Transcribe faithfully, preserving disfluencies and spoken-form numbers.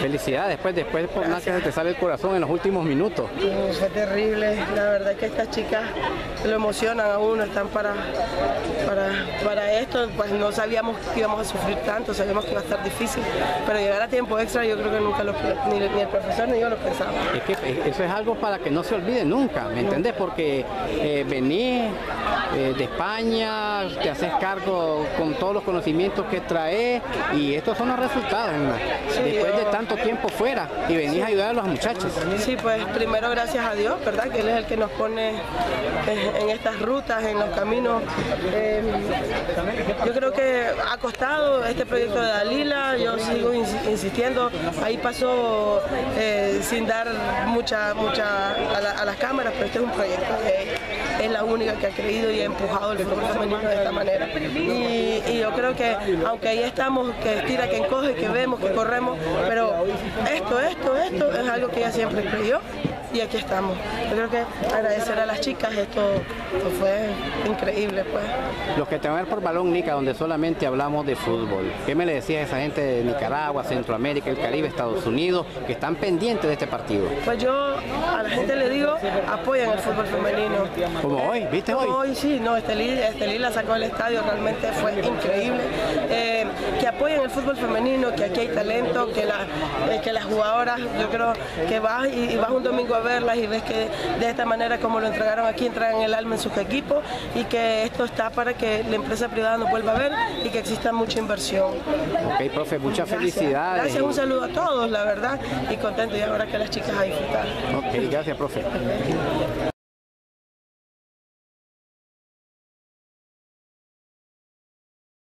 Felicidades, después, después por más que se te sale el corazón en los últimos minutos. No, fue terrible, la verdad es que estas chicas lo emocionan a uno, están para, para, para esto, pues no sabíamos que íbamos a sufrir tanto, sabíamos que iba a estar difícil, pero llegar a tiempo extra yo creo que nunca lo, ni, ni el profesor ni yo lo pensaba. Es que eso es algo para que no se olvide nunca, ¿me entendés? Porque eh, venís eh, de España, te haces cargo con todos los conocimientos que traes y estos son los resultados, ¿no? Sí, después yo... de tanto tiempo fuera y venís sí. a ayudar a los muchachos. Sí, pues primero gracias a Dios, ¿verdad? Que Él es el que nos pone en estas rutas, en los caminos. Eh, yo creo que ha costado este proyecto de Dalila, yo sigo insistiendo, ahí pasó eh, sin dar mucha, mucha a, la, a las cámaras, pero este es un proyecto que es la única que ha creído y ha empujado el fútbol femenino de esta manera. Y, y yo creo que aunque ahí estamos, que estira, que encoge, que vemos, que corremos, pero esto, esto, esto es algo que ella siempre creyó. Y aquí estamos. Yo creo que agradecer a las chicas, esto, esto fue increíble, pues. Los que te van a ver por Balón Nica, donde solamente hablamos de fútbol, ¿qué me le decías a esa gente de Nicaragua, Centroamérica, el Caribe, Estados Unidos, que están pendientes de este partido? Pues yo a la gente le digo, apoyen el fútbol femenino. Como hoy, ¿viste hoy? Como hoy, sí, no, Estelí, Estelí la sacó del estadio, realmente fue increíble. Eh, que apoyen el fútbol femenino, que aquí hay talento, que, la, eh, que las jugadoras, yo creo que vas y, y vas un domingo a verlas y ves que de esta manera como lo entregaron aquí, entregan el alma en sus equipos y que esto está para que la empresa privada nos vuelva a ver y que exista mucha inversión. Ok, profe, muchas gracias. felicidades. Gracias, un saludo a todos, la verdad, y contento y ahora que las chicas a disfrutar. Ok, gracias, profe.